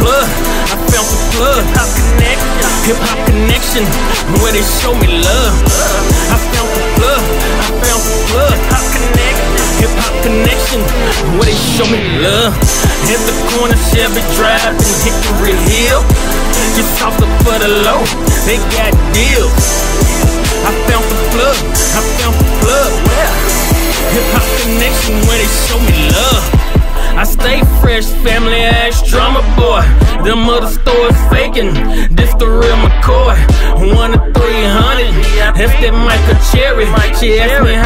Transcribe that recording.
plug, I found the plug. Hip hop connection, where they show me love. I found the plug, I found the plug. Hip hop connection, where they show me love. Hit the corner, Chevy Drive and Hickory Hill. Just off the for the low, they got deals. I found the plug, I found the plug. Hip hop connection, where they show me love. I stay fresh, family ass drama boy. Them other stores faking, this the real McCoy. 1 to 300, that's that Michael Cherry. She asked me